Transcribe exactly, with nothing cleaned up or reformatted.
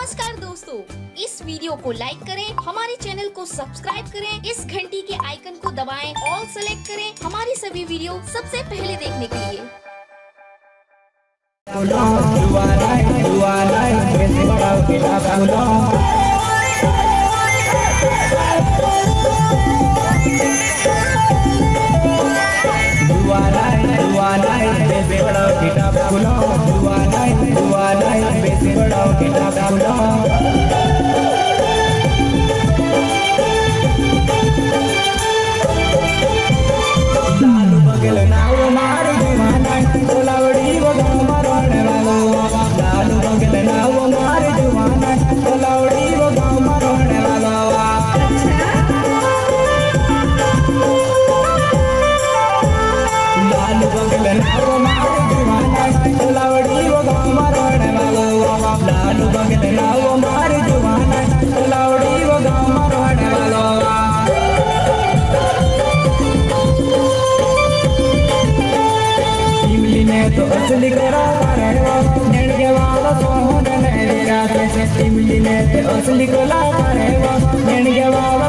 नमस्कार दोस्तों, इस वीडियो को लाइक करें, हमारे चैनल को सब्सक्राइब करें, इस घंटी के आइकन को दबाएं, ऑल सेलेक्ट करें हमारी सभी वीडियो सबसे पहले देखने के लिए। तो असली करा करेवा नेड़गे वाला सोहन नेड़ेरा से इमली ने तो असली कला करेवा नेड़गे वाला